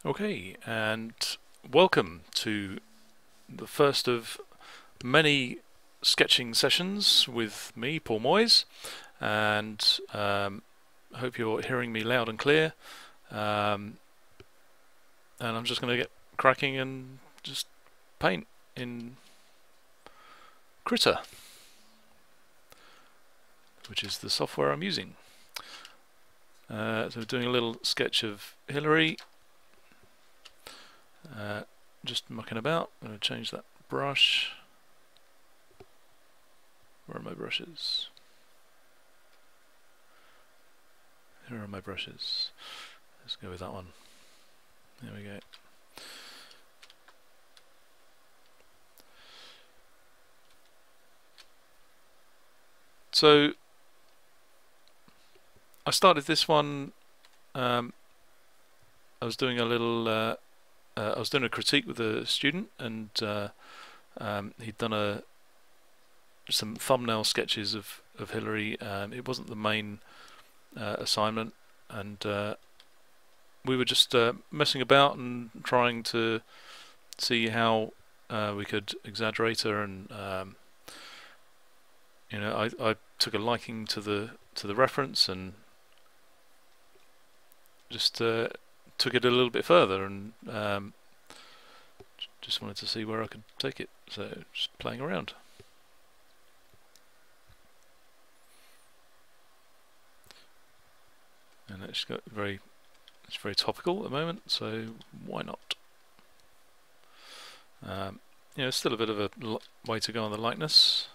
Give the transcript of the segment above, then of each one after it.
Okay, and welcome to the first of many sketching sessions with me, Paul Moyse, and hope you're hearing me loud and clear. And I'm just going to get cracking and just paint in Critter, which is the software I'm using. So we're doing a little sketch of Hillary. Just mucking about. I'm going to change that brush. Where are my brushes? Here are my brushes. Let's go with that one. There we go. So I started this one. I was doing a little. I was doing a critique with a student, and he'd done some thumbnail sketches of Hillary. It wasn't the main assignment, and we were just messing about and trying to see how we could exaggerate her, and I took a liking to the reference and just took it a little bit further, and just wanted to see where I could take it. So just playing around. And it's very topical at the moment, so why not? It's still a bit of a way to go on the likeness.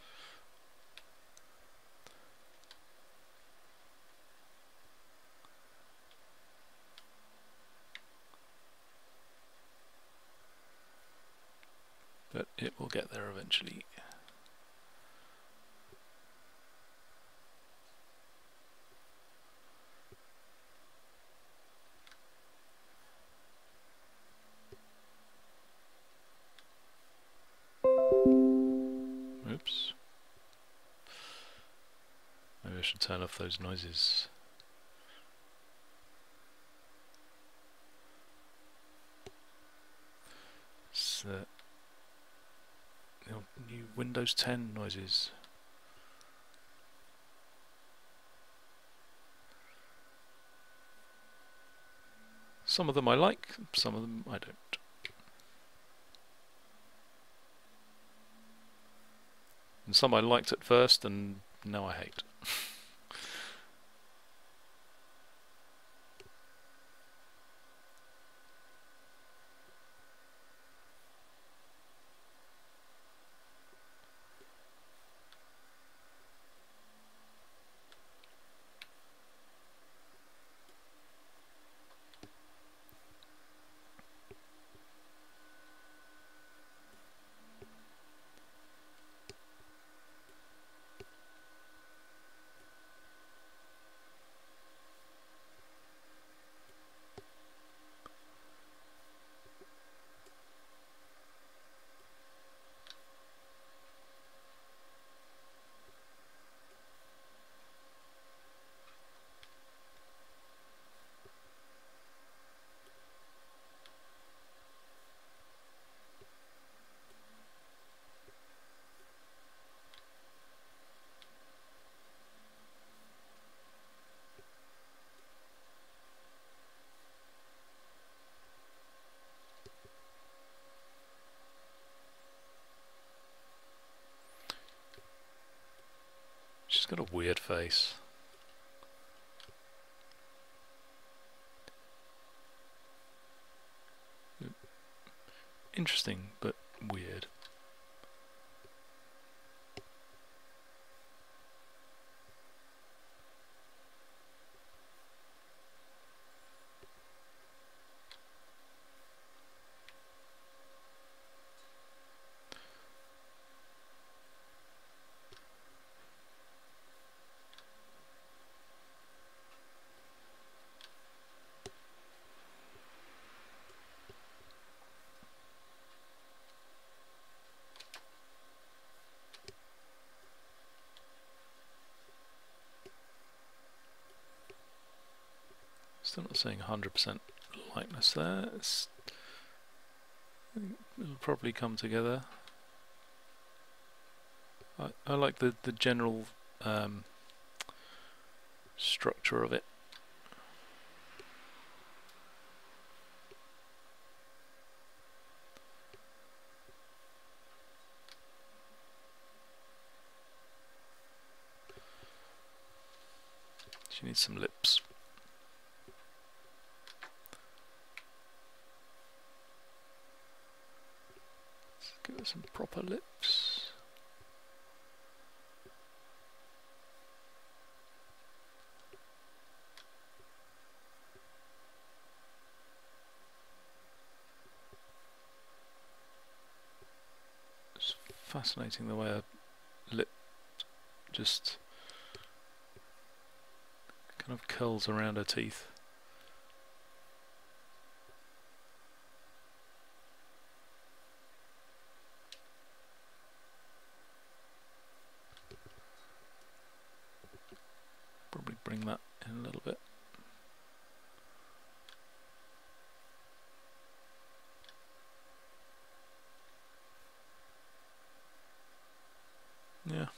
But it will get there eventually. Oops. Maybe I should turn off those noises. It's new Windows 10 noises. Some of them I like, some of them I don't. And some I liked at first and now I hate. She's got a weird face. Interesting, but weird. Still not seeing 100% lightness there. It'll probably come together. I like the general structure of it. She needs some lips. Let's give her some proper lips. It's fascinating the way a lip just kind of curls around her teeth. Probably bring that in a little bit. Yeah.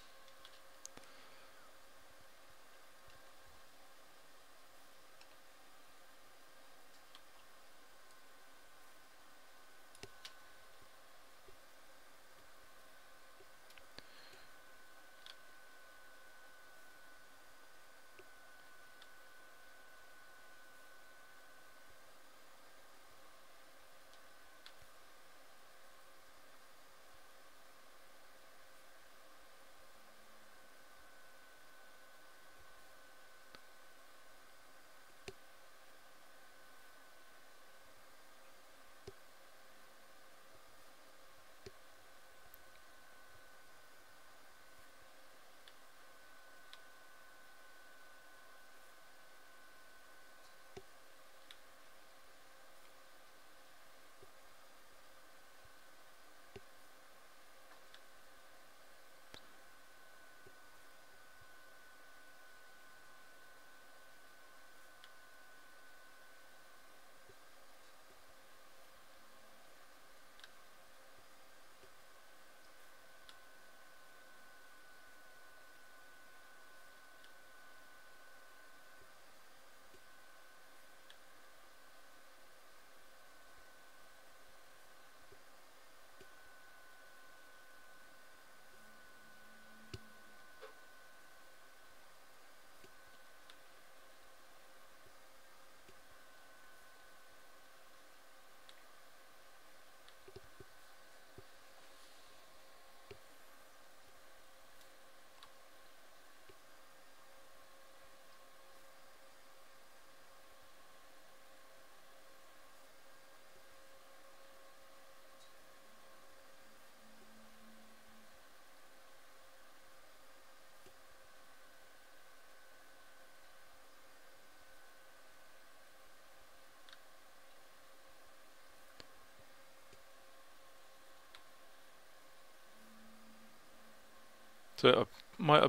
So my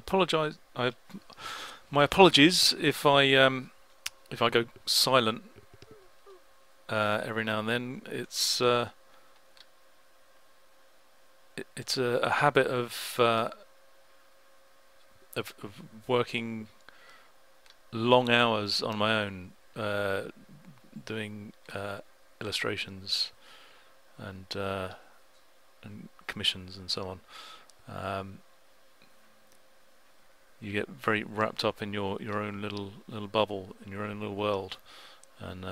apologies if I go silent every now and then. It's a habit of working long hours on my own, doing illustrations and commissions and so on. You get very wrapped up in your own little bubble, in your own little world, and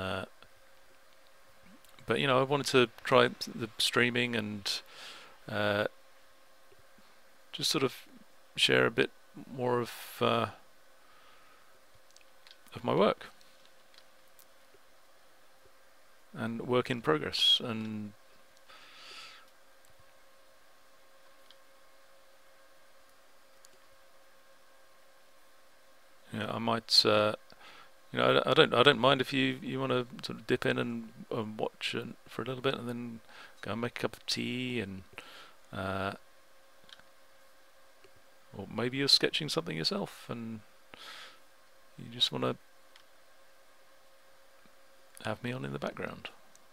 but I wanted to try the streaming and just sort of share a bit more of my work and work in progress. And I might I don't mind if you want to sort of dip in and watch for a little bit, and then go and make a cup of tea, and or maybe you're sketching something yourself and you just want to have me on in the background.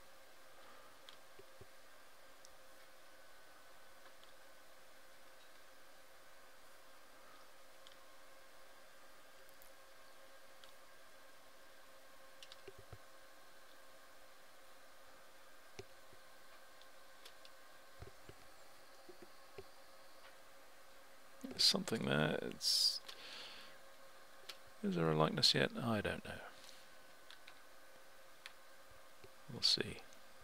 There's something there. Is there a likeness yet? I don't know. We'll see.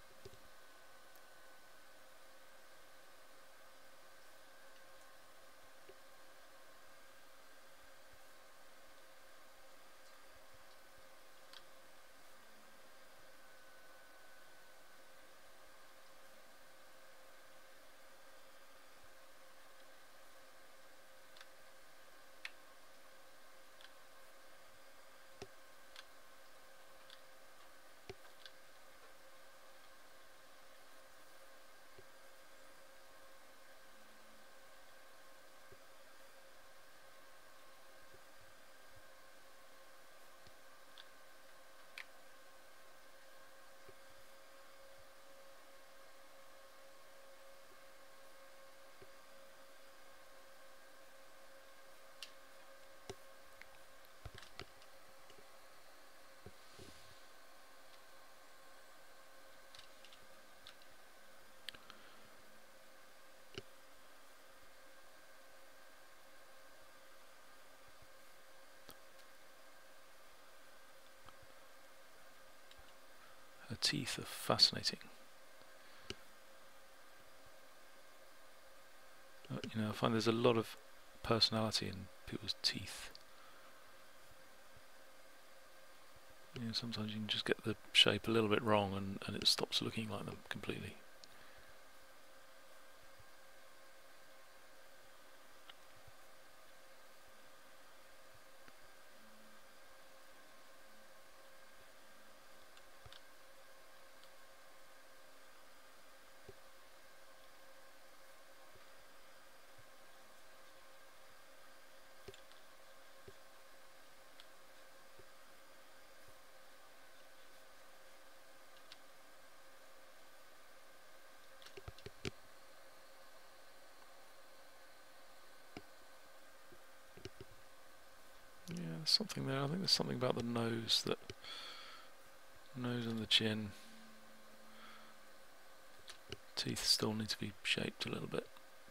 Her teeth are fascinating. You know, I find there's a lot of personality in people's teeth. You know, sometimes you can just get the shape a little bit wrong and it stops looking like them completely. Yeah, there's something there. I think there's something about the nose and the chin. Teeth still need to be shaped a little bit.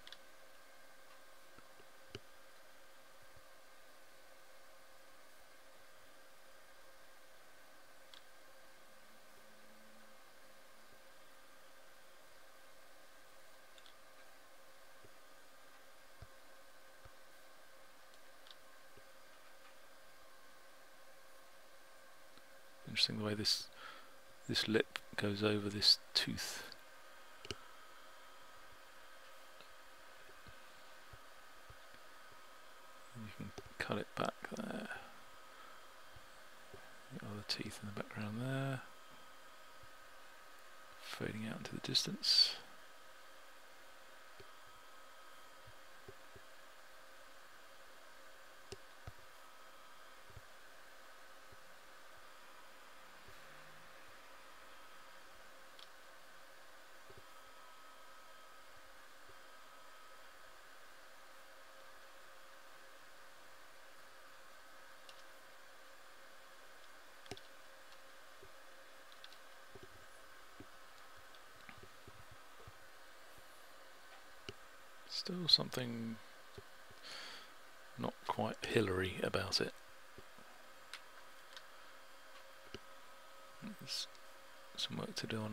Interesting the way this lip goes over this tooth. And you can cut it back there. The other teeth in the background there, fading out into the distance. Still something not quite Hillary about it. There's some work to do on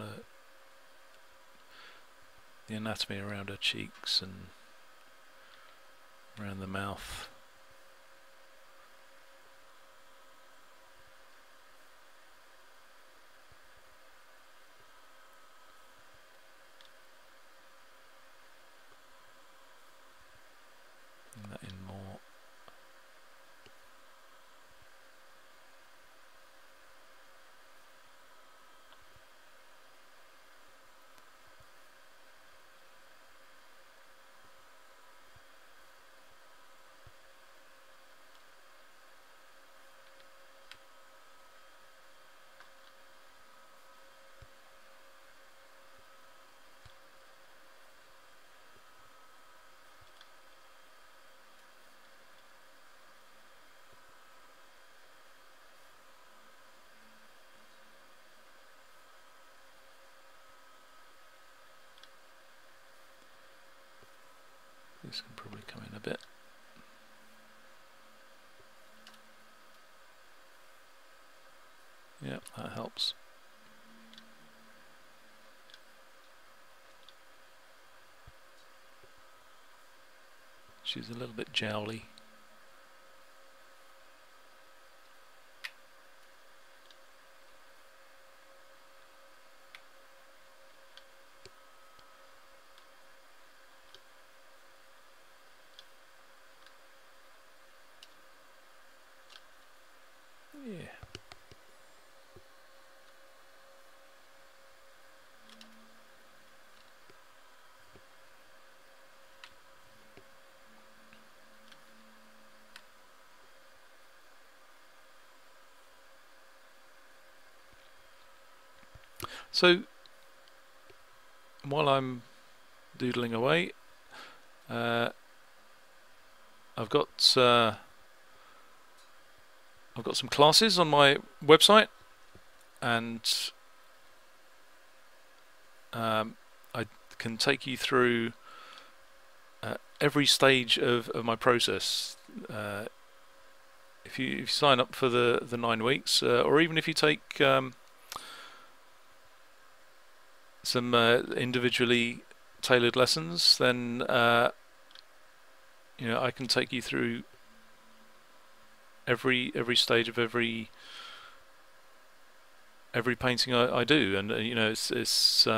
the anatomy around her cheeks and around the mouth. And that in more. This can probably come in a bit. Yeah, that helps. She's a little bit jowly. Yeah. So while I'm doodling away, I've got some classes on my website, and I can take you through every stage of my process. If you sign up for the 9 weeks, or even if you take some individually tailored lessons, then you know, I can take you through every stage of every painting I do, and you know, it's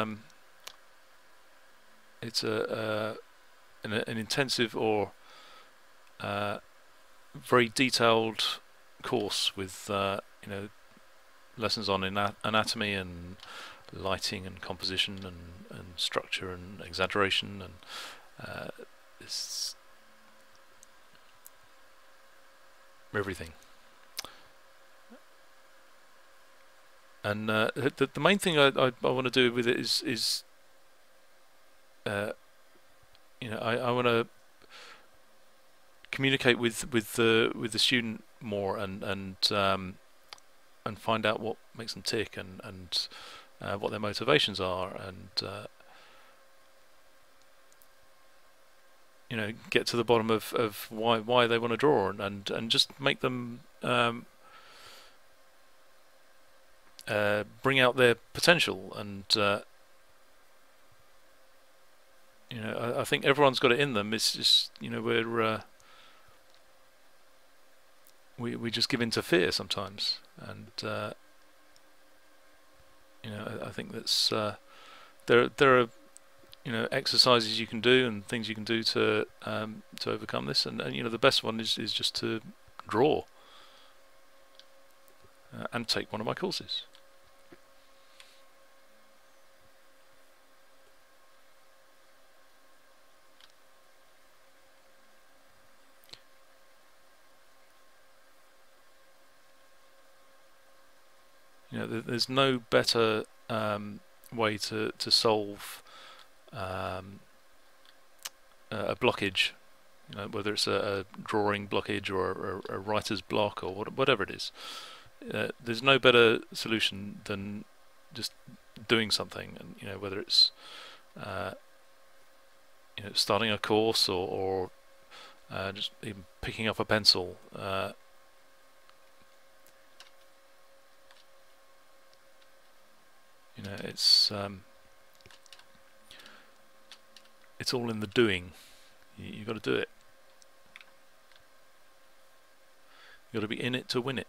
an intensive or very detailed course with you know, lessons on anatomy and lighting and composition and structure and exaggeration, and it's everything. And the main thing I want to do with it is you know, I want to communicate with the student more, and find out what makes them tick, and what their motivations are, and you know, get to the bottom of why they want to draw, and just make them bring out their potential. And you know, I think everyone's got it in them. It's just, you know, we just give in to fear sometimes, and you know, I think that's there are, you know, exercises you can do and things you can do to overcome this, and you know, the best one is just to draw and take one of my courses. You know, there's no better way to solve a blockage, you know, whether it's a drawing blockage or a writer's block or whatever it is. There's no better solution than just doing something, and you know, whether it's you know, starting a course, or just even picking up a pencil. You know, it's all in the doing. You got to do it. You got to be in it to win it.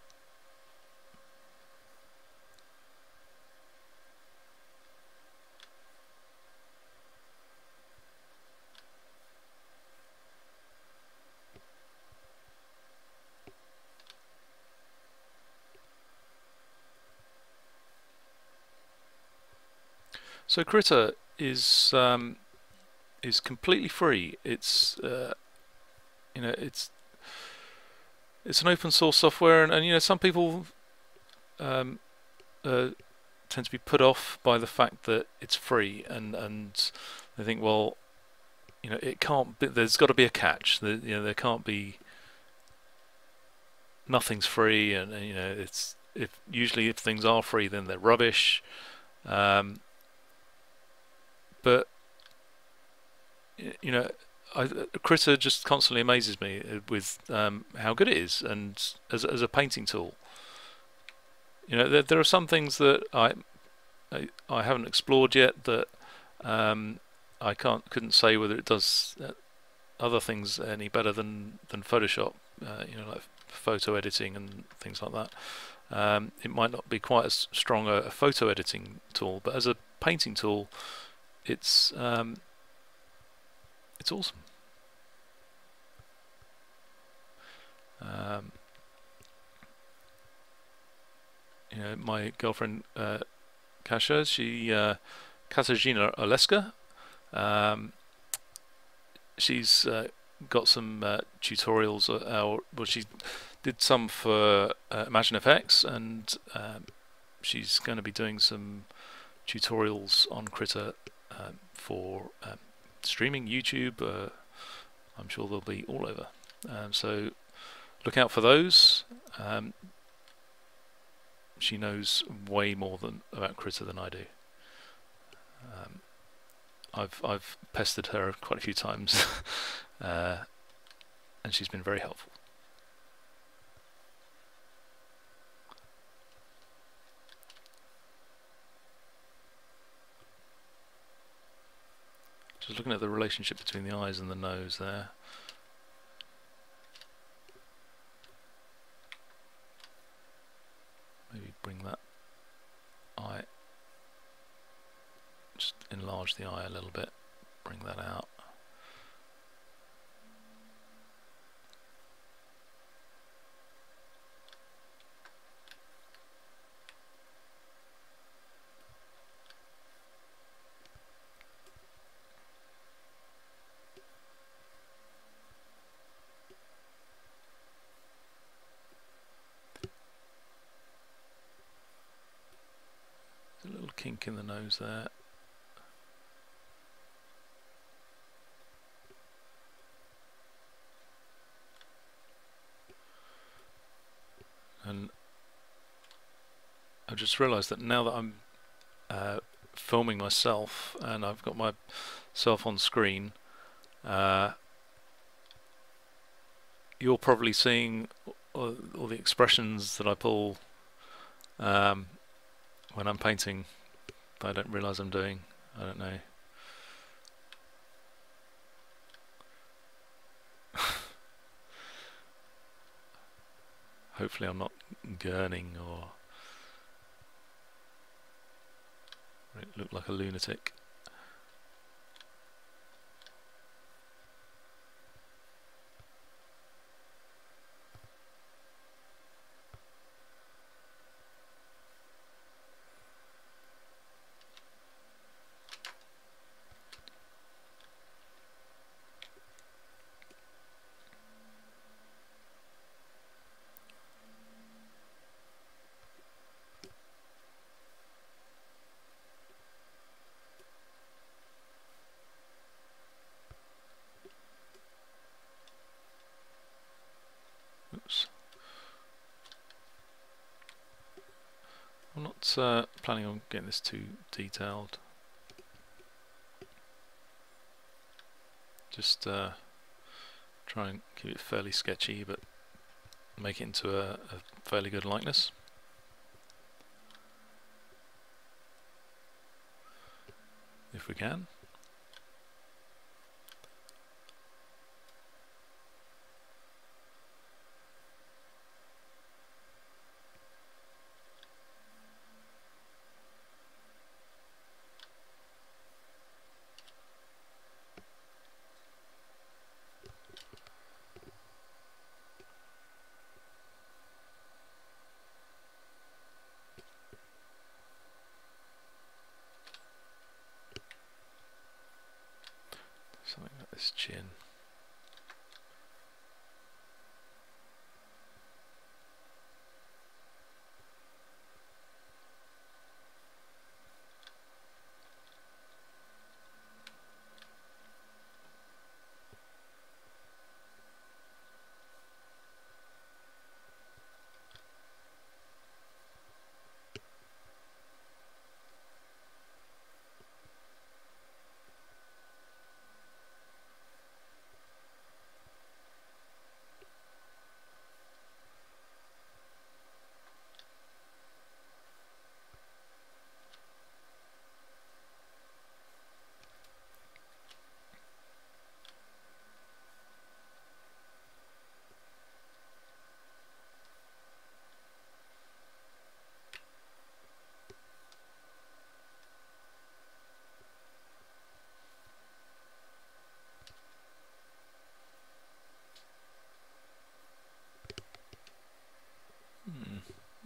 So Critter is completely free. It's you know, it's an open source software, and you know, some people tend to be put off by the fact that it's free, and they think, well, you know, it can't be, there's got to be a catch. You know, there can't be, nothing's free, and you know, it's usually if things are free, then they're rubbish. But you know, Critter just constantly amazes me with how good it is, and as a painting tool. There are some things that I haven't explored yet that I couldn't say whether it does other things any better than Photoshop. Like photo editing and things like that. It might not be quite as strong a photo editing tool, but as a painting tool, it's awesome. My girlfriend Kasia, Katarzyna Oleska, she's got some tutorials. Well, she did some for Imagine FX, and she's going to be doing some tutorials on Critter for streaming YouTube. I'm sure they'll be all over. So look out for those. She knows way more about Critter than I do. I've pestered her quite a few times, and she's been very helpful. Just looking at the relationship between the eyes and the nose there. Maybe bring that eye, just enlarge the eye a little bit, bring that out. There's a little kink in the nose there. And I just realised that now that I'm filming myself and I've got myself on screen, you're probably seeing all the expressions that I pull when I'm painting that I don't realise I'm doing. I don't know. Hopefully I'm not gurning or look like a lunatic. Oops. I'm not planning on getting this too detailed. Just try and keep it fairly sketchy, but make it into a fairly good likeness. If we can. Something like this chin.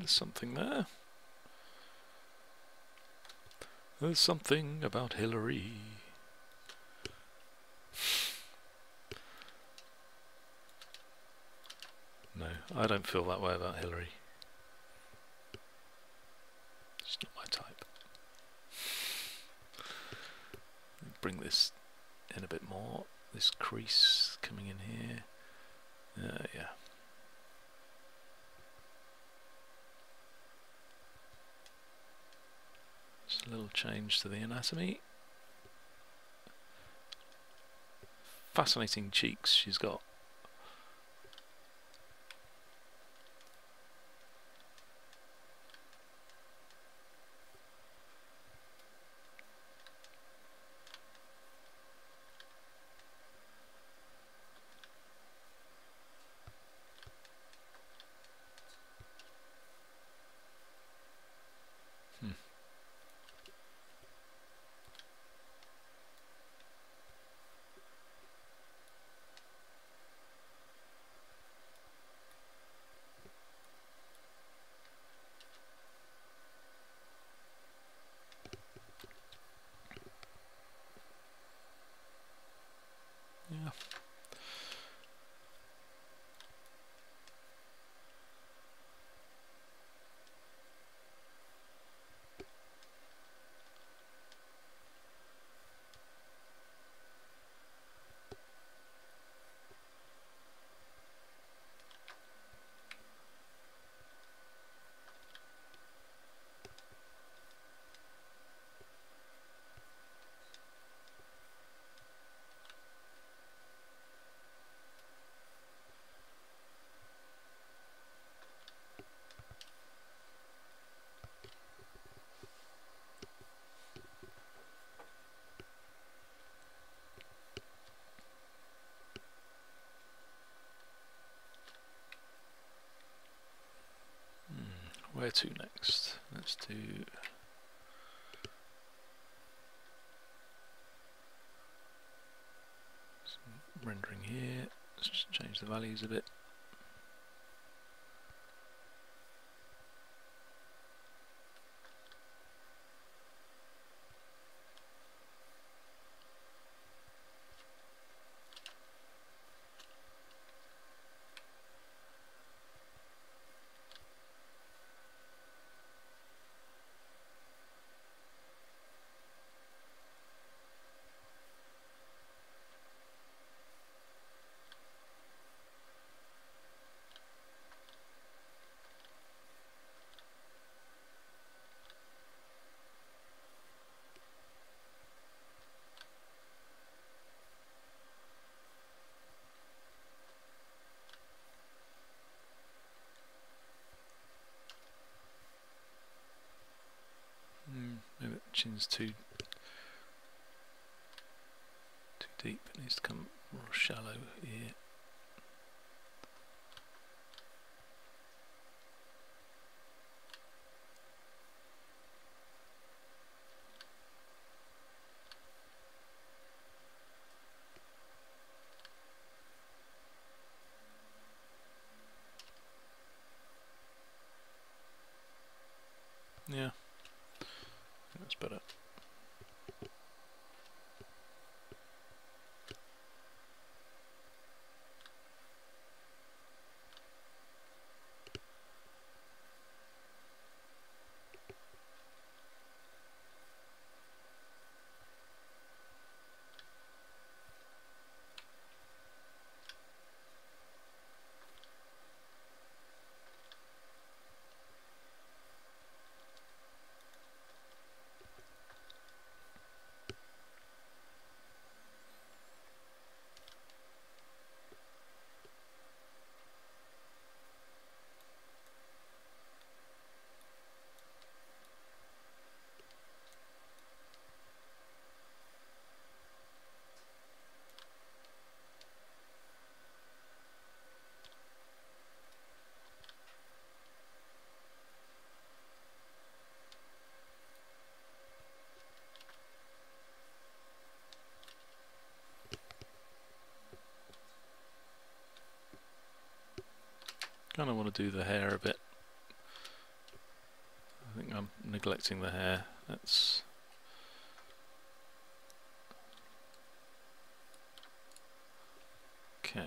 There's something there. There's something about Hillary. No, I don't feel that way about Hillary. It's not my type. Bring this in a bit more. This crease coming in here. Yeah. Just a little change to the anatomy. Fascinating cheeks she's got. Yeah. Where to next? Let's do some rendering here. Let's just change the values a bit. Maybe the chin's too deep. It needs to come more shallow here. Yeah, I think that's better. Kind of want to do the hair a bit I think I'm neglecting the hair. That's okay.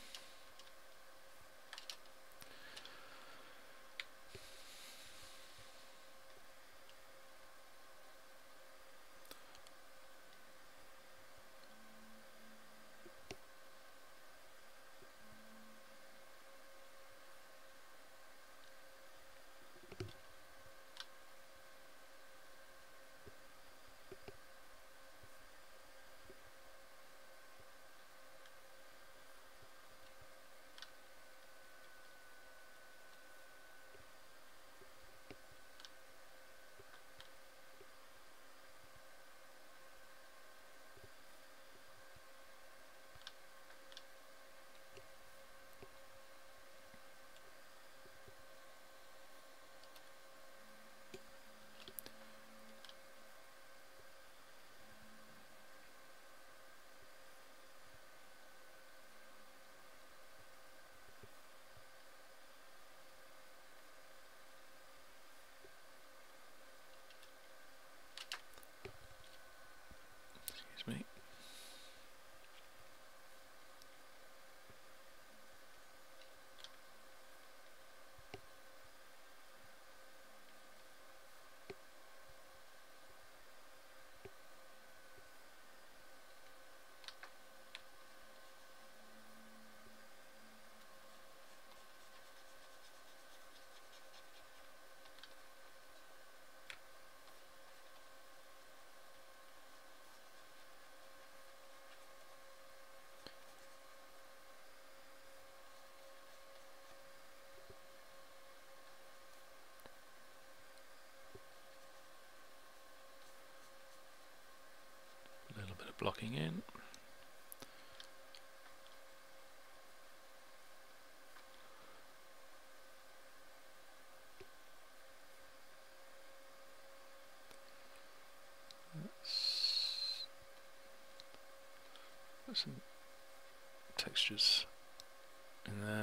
Excuse me. A little bit of blocking in. Put some textures in there.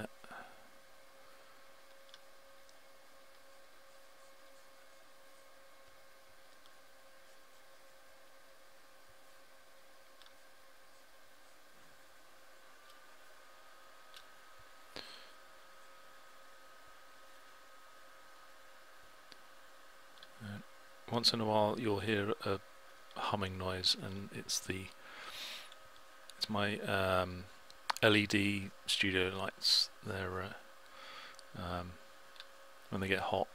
Once in a while you'll hear a humming noise, and it's my LED studio lights. They're when they get hot,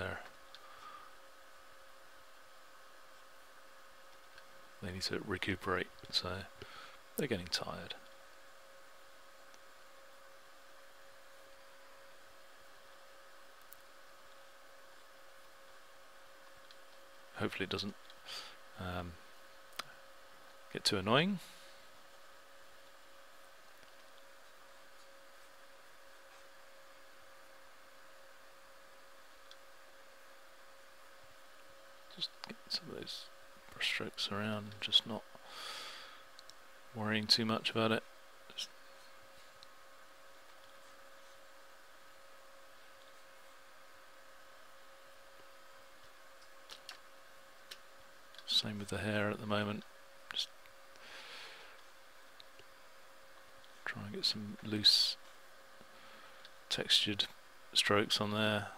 they need to recuperate, so they're getting tired. Hopefully it doesn't get too annoying. Just get some of those brush strokes around, just not worrying too much about it. Just same with the hair at the moment. Just try and get some loose textured strokes on there.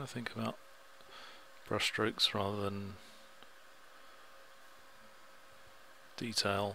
trying to think about brush strokes rather than detail.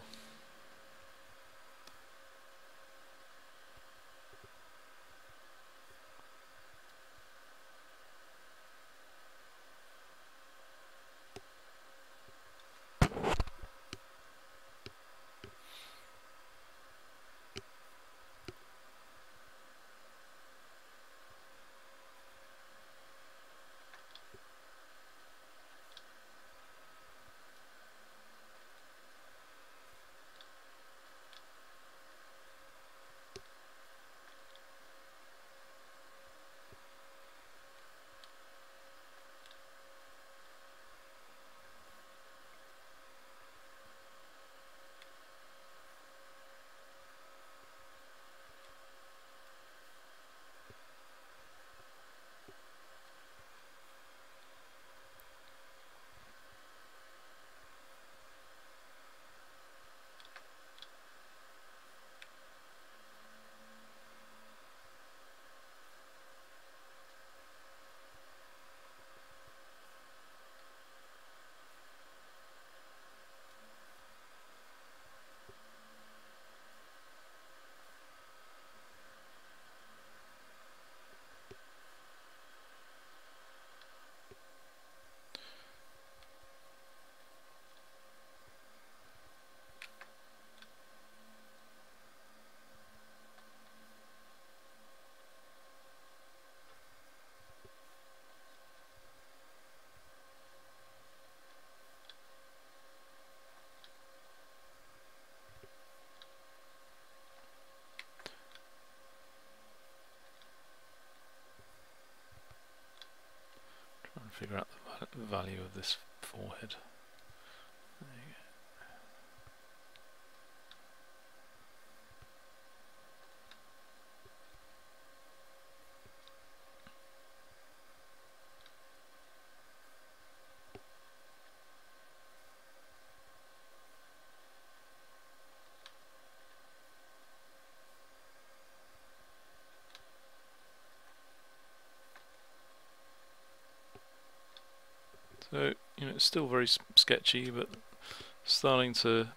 Trying to figure out the value of this forehead. There you go. So, it's still very sketchy, but starting to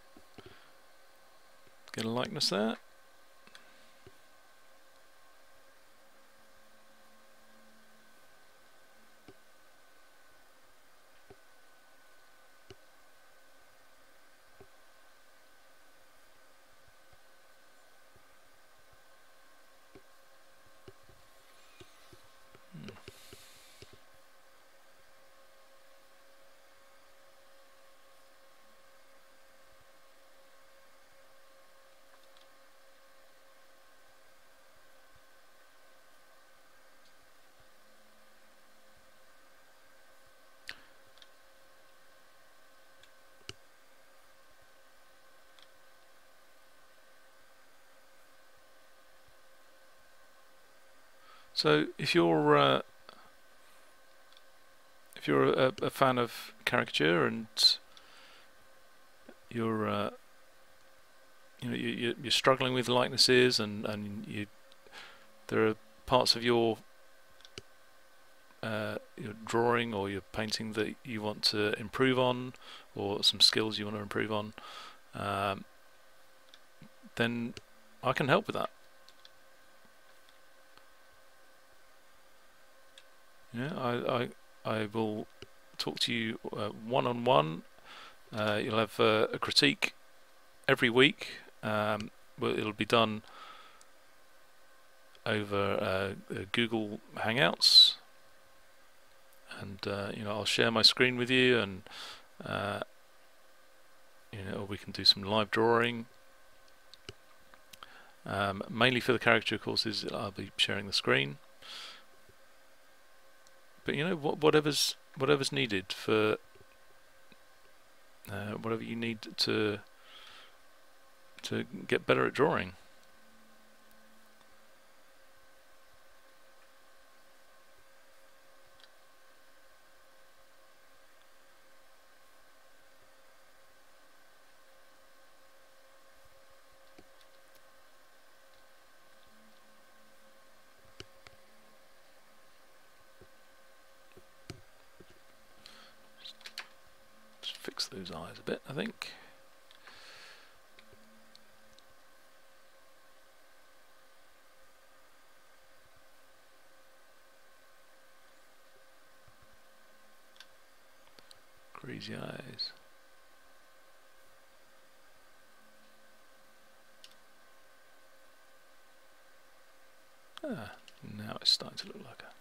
get a likeness there. So if you're a fan of caricature and you're you're struggling with likenesses and there are parts of your drawing or your painting that you want to improve on, or some skills you want to improve on, then I can help with that. Yeah, I will talk to you one-on-one. You'll have a critique every week. It'll be done over Google Hangouts, and I'll share my screen with you, and we can do some live drawing. Mainly for the caricature courses, I'll be sharing the screen. But whatever's needed for whatever you need to get better at drawing. those eyes a bit, I think. Crazy eyes. Ah, now it's starting to look like a...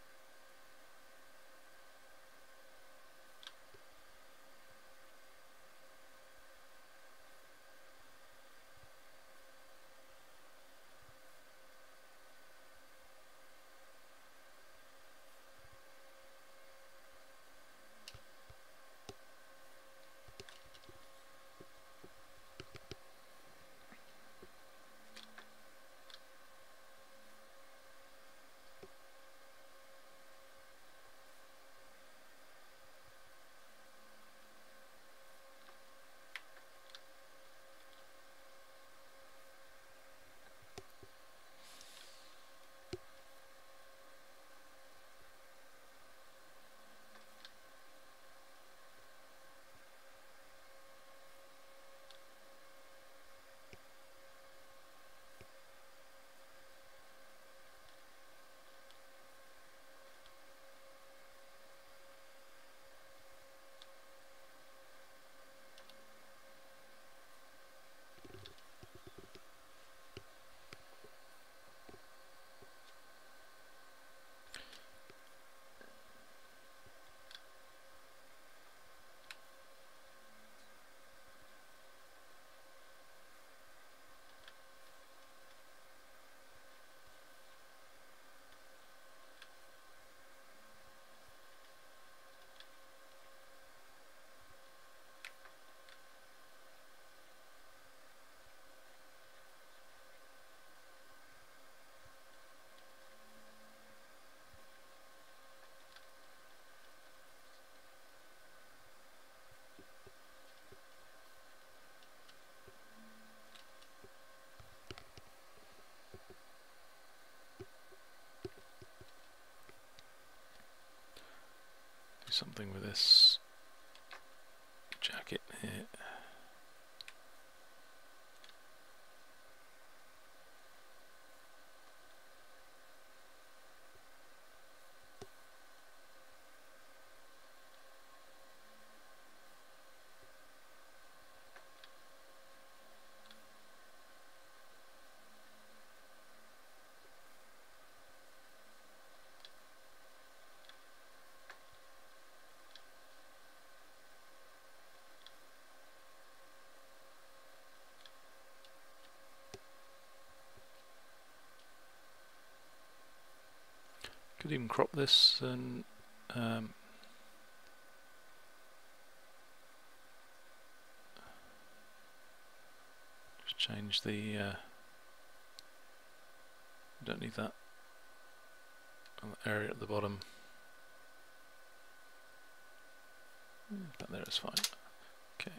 Do something with this jacket here. Could even crop this and just change the don't need that area at the bottom. That there is fine. Okay.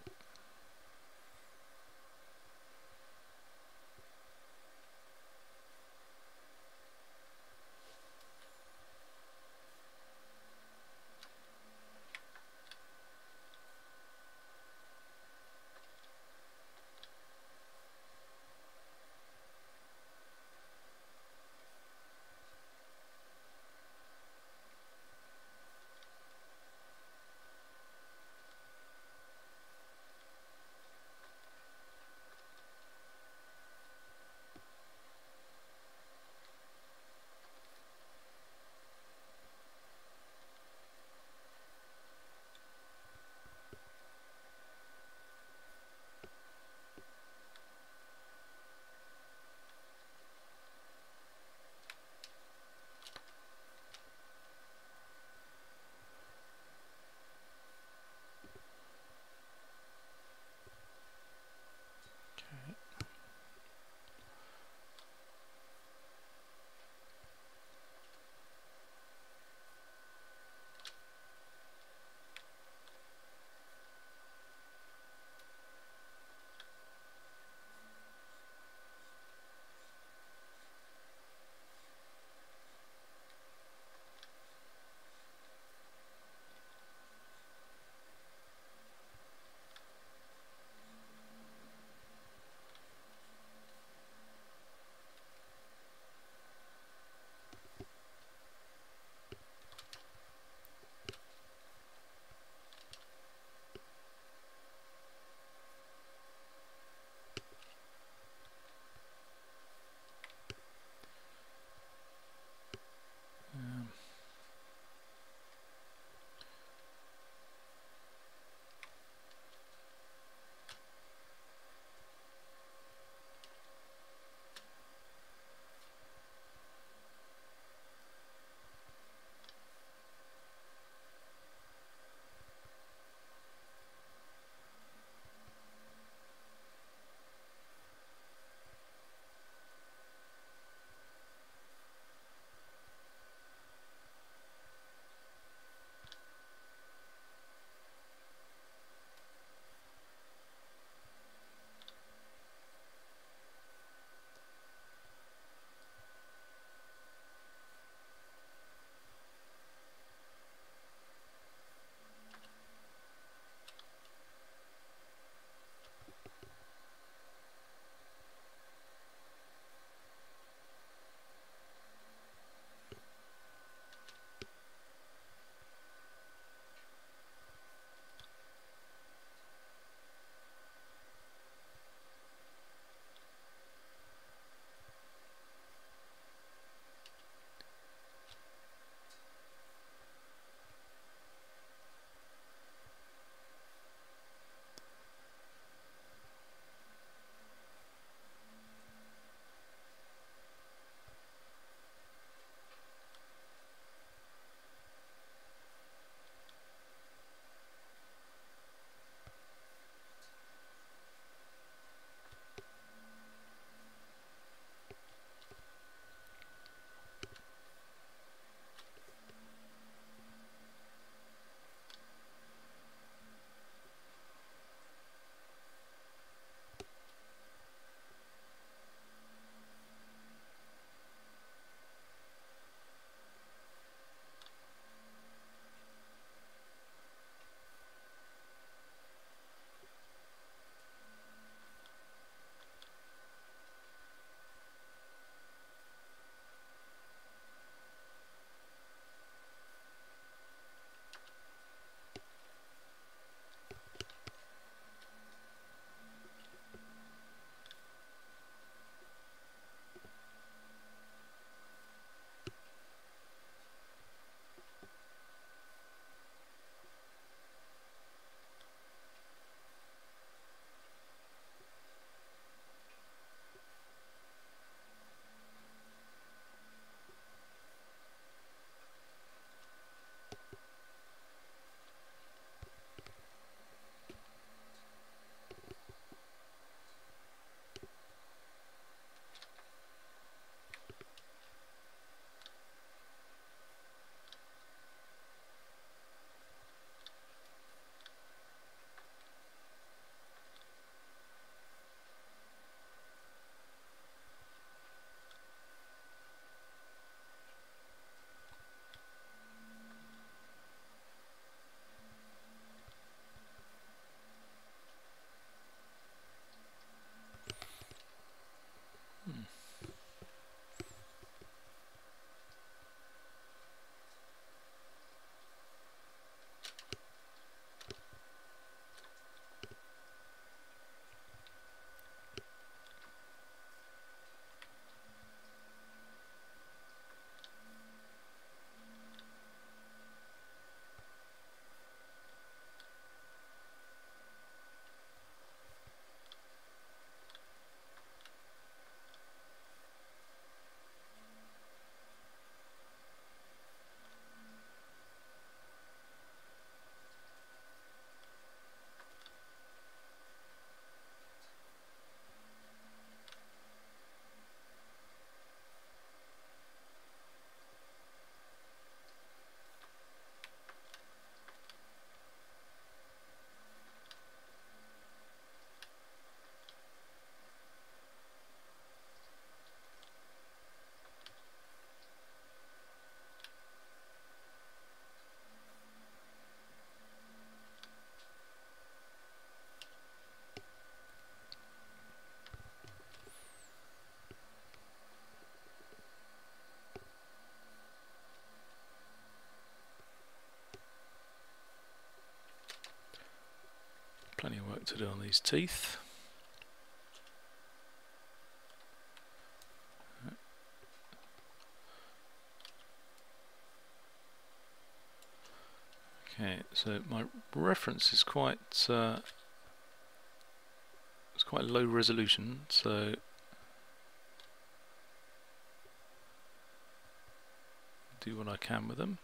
work to do on these teeth. Okay, so my reference is quite it's quite low resolution, so do what I can with them.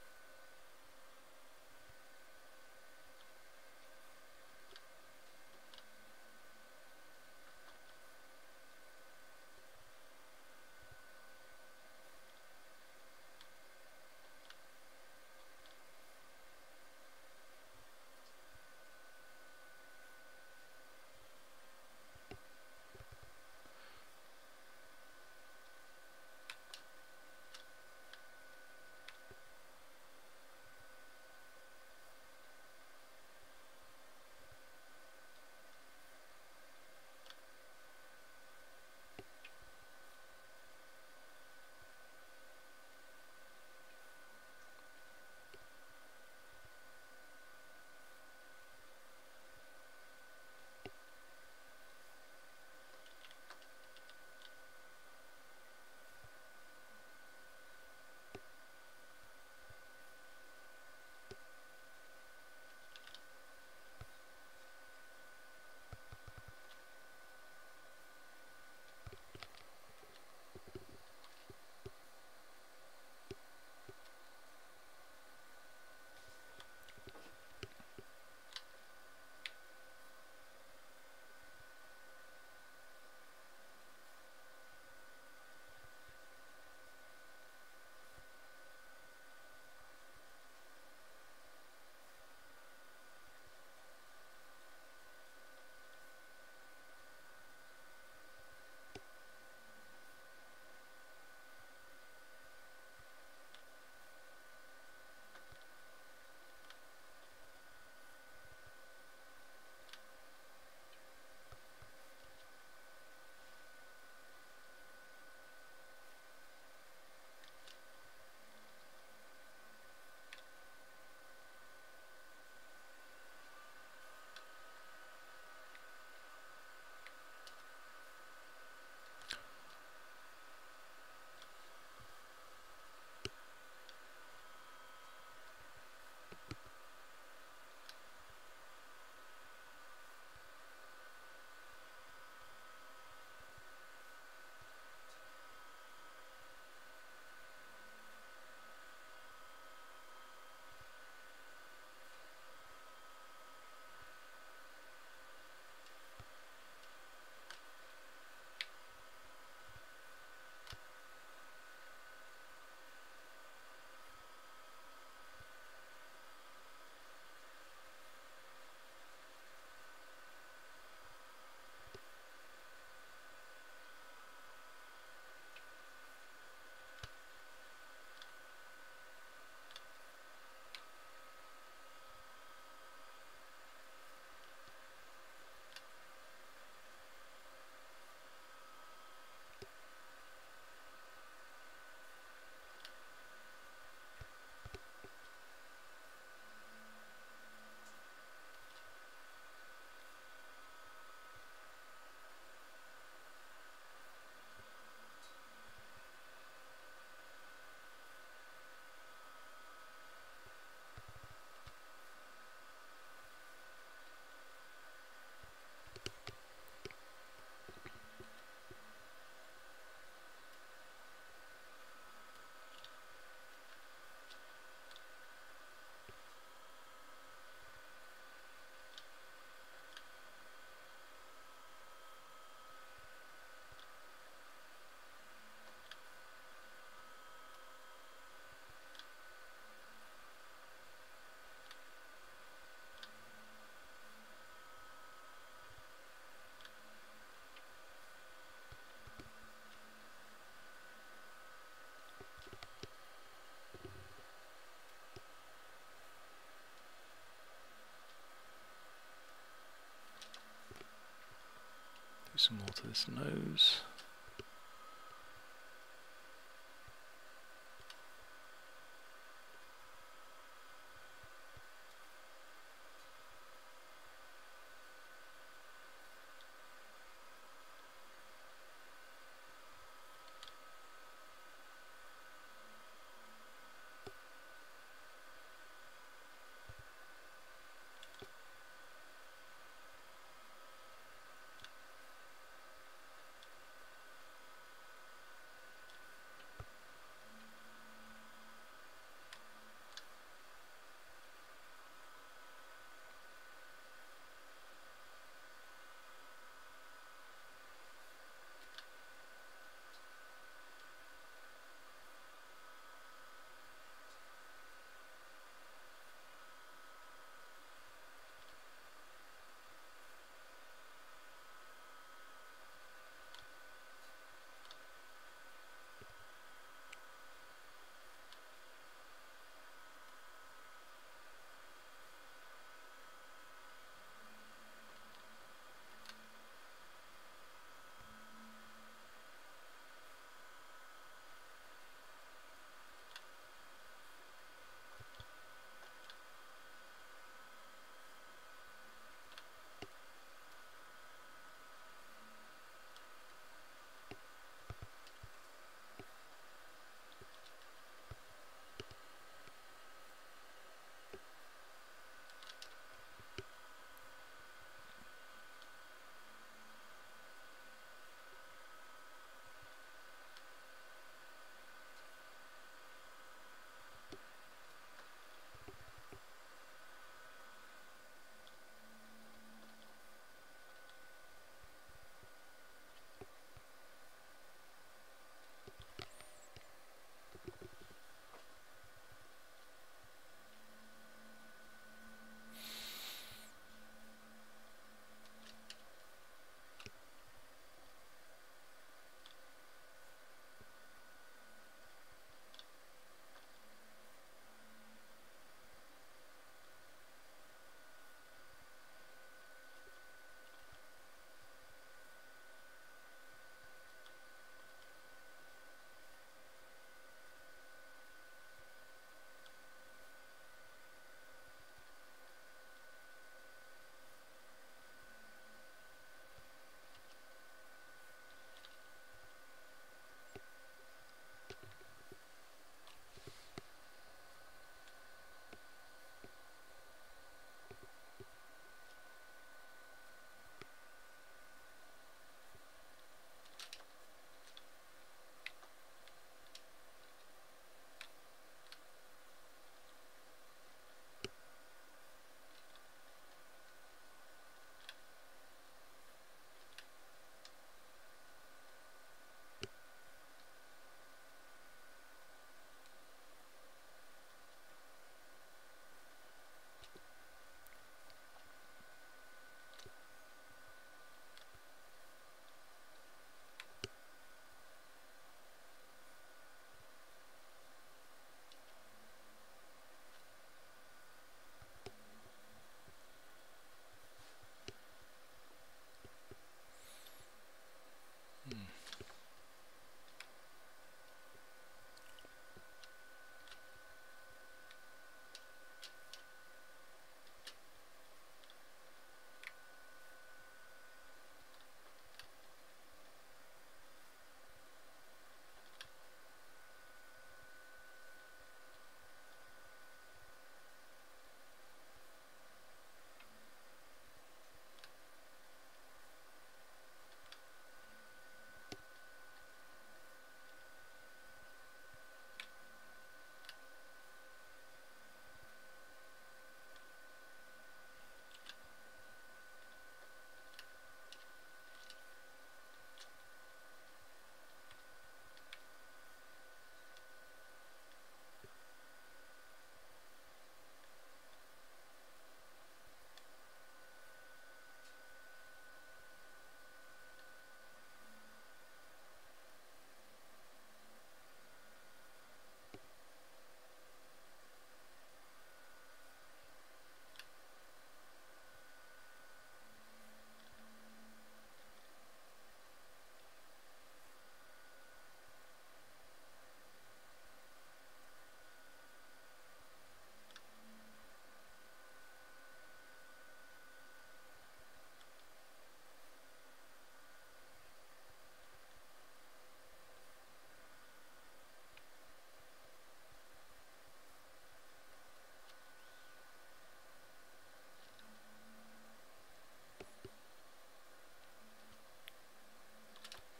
Do some more to this nose.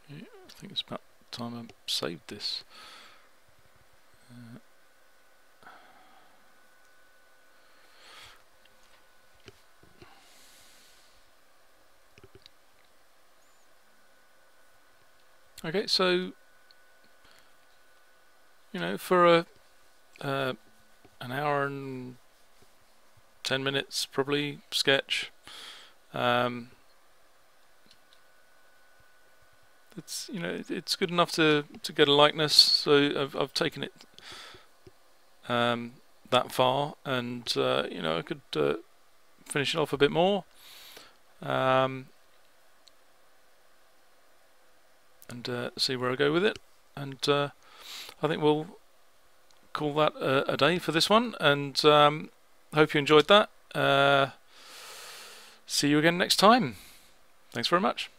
I think it's about time I saved this. Okay, so for an hour and 10 minutes probably sketch. It's good enough to get a likeness. So I've taken it that far, and I could finish it off a bit more, and see where I go with it. And I think we'll call that a day for this one. And hope you enjoyed that. See you again next time. Thanks very much.